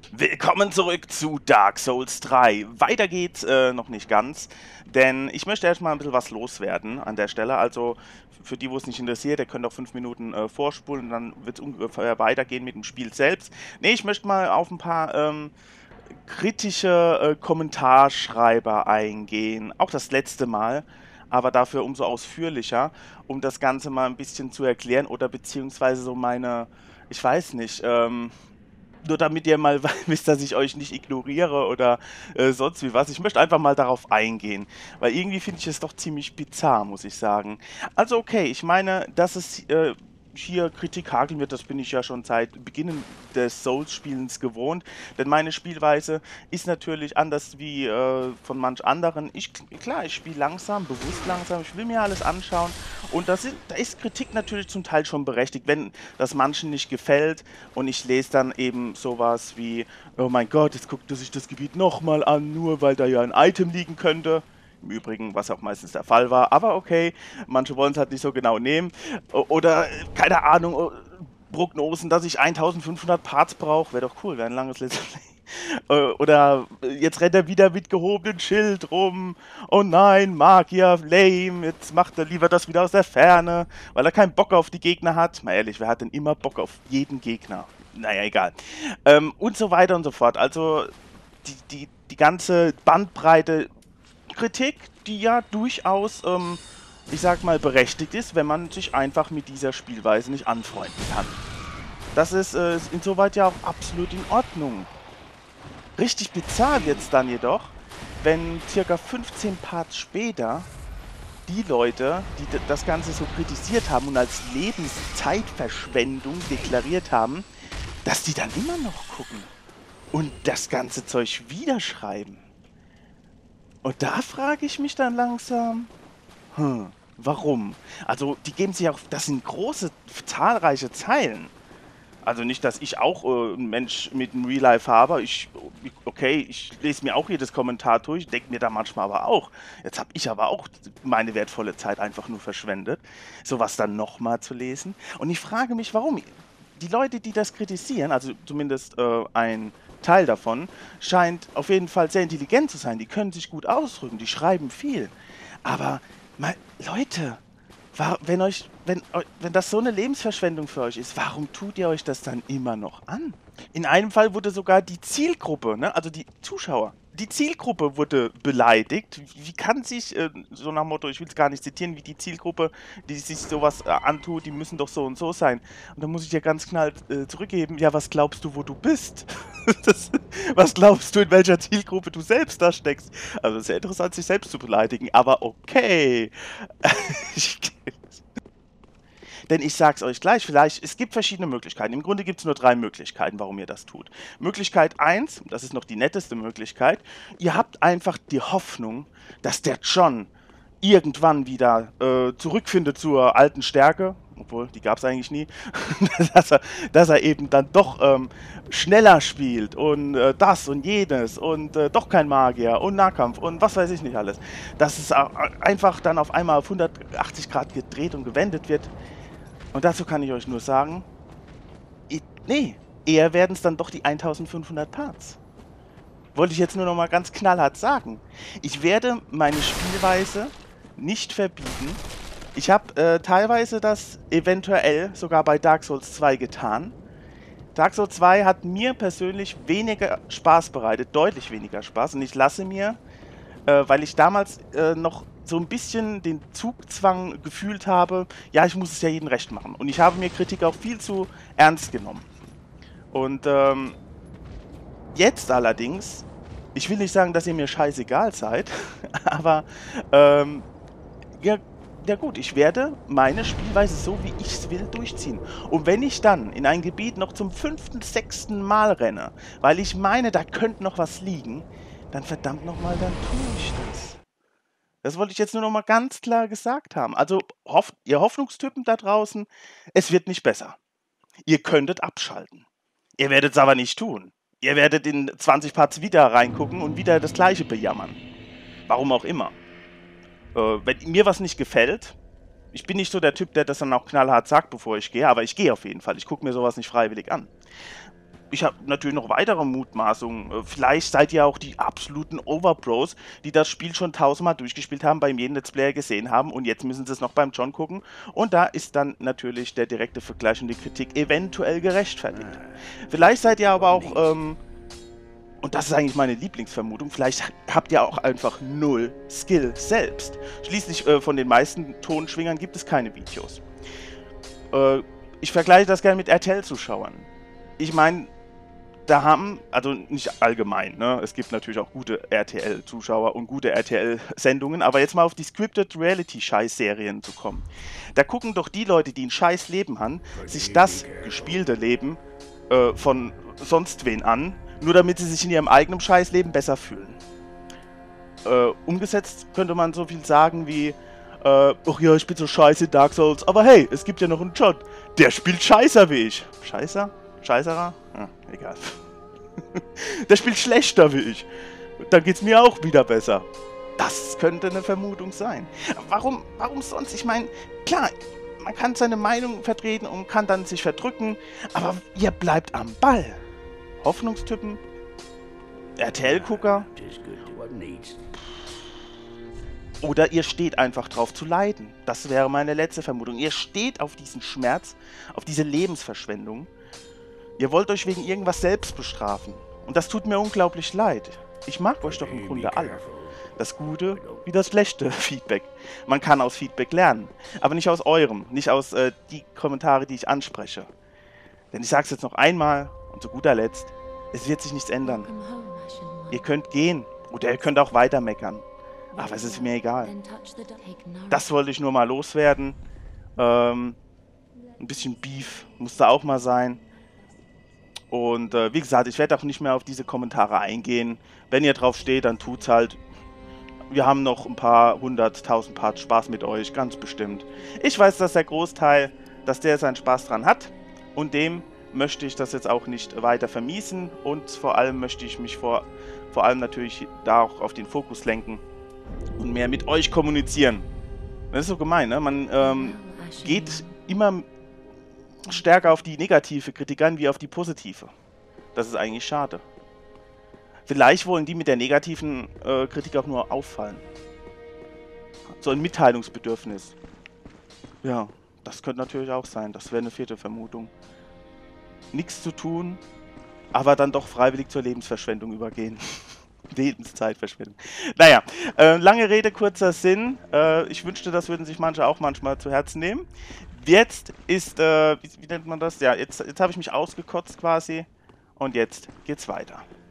Willkommen zurück zu Dark Souls 3. Weiter geht's noch nicht ganz, denn ich möchte erstmal ein bisschen was loswerden an der Stelle. Also für die, wo es nicht interessiert, ihr könnt auch 5 Minuten vorspulen und dann wird es ungefähr weitergehen mit dem Spiel selbst. Ne, ich möchte mal auf ein paar kritische Kommentarschreiber eingehen. Auch das letzte Mal, aber dafür umso ausführlicher, um das Ganze mal ein bisschen zu erklären oder beziehungsweise so meine, ich weiß nicht, nur damit ihr mal wisst, dass ich euch nicht ignoriere oder sonst wie was. Ich möchte einfach mal darauf eingehen, weil irgendwie finde ich es doch ziemlich bizarr, muss ich sagen. Also okay, ich meine, dass es hier Kritik hageln wird, das bin ich ja schon seit Beginn des Souls-Spielens gewohnt, denn meine Spielweise ist natürlich anders wie von manch anderen. Klar, ich spiele langsam, bewusst langsam, ich will mir alles anschauen und da ist Kritik natürlich zum Teil schon berechtigt, wenn das manchen nicht gefällt und ich lese dann eben sowas wie, oh mein Gott, jetzt guckt er sich das Gebiet nochmal an, nur weil da ja ein Item liegen könnte. Im Übrigen, was auch meistens der Fall war, aber okay, manche wollen es halt nicht so genau nehmen. Oder, keine Ahnung, Prognosen, dass ich 1500 Parts brauche. Wäre doch cool, wäre ein langes Let's Play. Oder jetzt rennt er wieder mit gehobenem Schild rum. Oh nein, Magier, lame, jetzt macht er lieber das wieder aus der Ferne, weil er keinen Bock auf die Gegner hat. Mal ehrlich, wer hat denn immer Bock auf jeden Gegner? Naja, egal. Und so weiter und so fort. Also die ganze Bandbreite Kritik, die ja durchaus, ich sag mal, berechtigt ist, wenn man sich einfach mit dieser Spielweise nicht anfreunden kann. Das ist insoweit ja auch absolut in Ordnung. Richtig bizarr wird es dann jedoch, wenn circa 15 Parts später die Leute, die das Ganze so kritisiert haben und als Lebenszeitverschwendung deklariert haben, dass die dann immer noch gucken und das ganze Zeug wieder schreiben. Und da frage ich mich dann langsam, warum? Also die geben sich auch, das sind große, zahlreiche Zeilen. Also nicht, dass ich auch ein Mensch mit einem Real Life habe. Okay, ich lese mir auch jedes Kommentar durch, denke mir da manchmal aber auch. Jetzt habe ich aber auch meine wertvolle Zeit einfach nur verschwendet, sowas dann nochmal zu lesen. Und ich frage mich, warum. Die Leute, die das kritisieren, also zumindest ein Teil davon, scheint auf jeden Fall sehr intelligent zu sein. Die können sich gut ausdrücken, die schreiben viel. Aber Leute, wenn das so eine Lebensverschwendung für euch ist, warum tut ihr euch das dann immer noch an? In einem Fall wurde sogar die Zielgruppe, ne, also die Zuschauer, die Zielgruppe wurde beleidigt. Wie kann sich, so nach dem Motto, ich will es gar nicht zitieren, wie die Zielgruppe, die sich sowas antut, die müssen doch so und so sein. Und da muss ich dir ganz knall zurückgeben, ja, was glaubst du, wo du bist? Was glaubst du, in welcher Zielgruppe du selbst da steckst? Also sehr interessant, sich selbst zu beleidigen, aber okay. Ich, denn ich sag's euch gleich, es gibt verschiedene Möglichkeiten. Im Grunde gibt es nur 3 Möglichkeiten, warum ihr das tut. Möglichkeit 1, das ist noch die netteste Möglichkeit, ihr habt einfach die Hoffnung, dass der John irgendwann wieder zurückfindet zur alten Stärke, obwohl, die gab es eigentlich nie, dass er eben dann doch schneller spielt und das und jenes und doch kein Magier und Nahkampf und was weiß ich nicht alles. Dass es einfach dann auf einmal auf 180 Grad gedreht und gewendet wird. Und dazu kann ich euch nur sagen, nee, eher werden es dann doch die 1500 Parts. Wollte ich jetzt nur noch mal ganz knallhart sagen. Ich werde meine Spielweise nicht verbieten. Ich habe teilweise das eventuell sogar bei Dark Souls 2 getan. Dark Souls 2 hat mir persönlich weniger Spaß bereitet, deutlich weniger Spaß. Und ich lasse mir, weil ich damals noch so ein bisschen den Zugzwang gefühlt habe, ja, ich muss es ja jedem recht machen. Und ich habe mir Kritik auch viel zu ernst genommen. Und jetzt allerdings, ich will nicht sagen, dass ihr mir scheißegal seid, aber ja, ja gut, ich werde meine Spielweise so, wie ich es will, durchziehen. Und wenn ich dann in ein Gebiet noch zum 5., 6. Mal renne, weil ich meine, da könnte noch was liegen, dann verdammt nochmal, dann tue ich das. Das wollte ich jetzt nur noch mal ganz klar gesagt haben. Also, ihr Hoffnungstypen da draußen, es wird nicht besser. Ihr könntet abschalten. Ihr werdet es aber nicht tun. Ihr werdet in 20 Parts wieder reingucken und wieder das Gleiche bejammern. Warum auch immer. Wenn mir was nicht gefällt, ich bin nicht so der Typ, der das dann auch knallhart sagt, bevor ich gehe, aber ich gehe auf jeden Fall. Ich gucke mir sowas nicht freiwillig an. Ich habe natürlich noch weitere Mutmaßungen. Vielleicht seid ihr auch die absoluten Overpros, die das Spiel schon tausendmal durchgespielt haben, beim jeden Let's Player gesehen haben und jetzt müssen sie es noch beim John gucken. Und da ist dann natürlich der direkte Vergleich und die Kritik eventuell gerechtfertigt. Vielleicht seid ihr aber auch, und das ist eigentlich meine Lieblingsvermutung, vielleicht habt ihr auch einfach null Skill selbst. Schließlich von den meisten Tonschwingern gibt es keine Videos. Ich vergleiche das gerne mit RTL-Zuschauern. Ich meine, da haben, also nicht allgemein, ne? Es gibt natürlich auch gute RTL-Zuschauer und gute RTL-Sendungen, aber jetzt mal auf die Scripted Reality-Scheiß-Serien zu kommen. Da gucken doch die Leute, die ein scheiß Leben haben, sich das gespielte Leben von sonst wen an, nur damit sie sich in ihrem eigenen Scheißleben besser fühlen. Umgesetzt könnte man so viel sagen wie, ach ja, ich bin so scheiße in Dark Souls, aber hey, es gibt ja noch einen John, der spielt scheißer wie ich. Scheißer? Scheißerer? Ja, egal. Der spielt schlechter wie ich. Dann geht's mir auch wieder besser. Das könnte eine Vermutung sein. Warum sonst? Ich meine, klar, man kann seine Meinung vertreten und kann dann sich verdrücken, aber ihr bleibt am Ball. Hoffnungstypen? RTL-Gucker? Oder ihr steht einfach drauf zu leiden. Das wäre meine letzte Vermutung. Ihr steht auf diesen Schmerz, auf diese Lebensverschwendung. Ihr wollt euch wegen irgendwas selbst bestrafen. Und das tut mir unglaublich leid. Ich mag euch doch im Grunde alle. Das gute wie das schlechte Feedback. Man kann aus Feedback lernen. Aber nicht aus eurem. Nicht aus die Kommentare, die ich anspreche. Denn ich sag's jetzt noch einmal und zu guter Letzt. Es wird sich nichts ändern. Ihr könnt gehen. Oder ihr könnt auch weiter meckern. Aber es ist mir egal. Das wollte ich nur mal loswerden. Ein bisschen Beef muss da auch mal sein. Und wie gesagt, ich werde auch nicht mehr auf diese Kommentare eingehen. Wenn ihr drauf steht, dann tut's halt. Wir haben noch ein paar 100.000 Part Spaß mit euch, ganz bestimmt. Ich weiß, dass der Großteil, dass der seinen Spaß dran hat. Und dem möchte ich das jetzt auch nicht weiter vermiesen. Und vor allem möchte ich mich vor allem natürlich da auch auf den Fokus lenken. Und mehr mit euch kommunizieren. Das ist so gemein, ne? Man geht immer stärker auf die negative Kritik an, wie auf die positive. Das ist eigentlich schade. Vielleicht wollen die mit der negativen Kritik auch nur auffallen. So ein Mitteilungsbedürfnis. Ja, das könnte natürlich auch sein. Das wäre eine vierte Vermutung. Nichts zu tun, aber dann doch freiwillig zur Lebensverschwendung übergehen. Lebenszeitverschwendung. Naja, lange Rede, kurzer Sinn. Ich wünschte, das würden sich manche auch manchmal zu Herzen nehmen. Jetzt ist, wie nennt man das? Ja, jetzt habe ich mich ausgekotzt quasi. Und jetzt geht's weiter.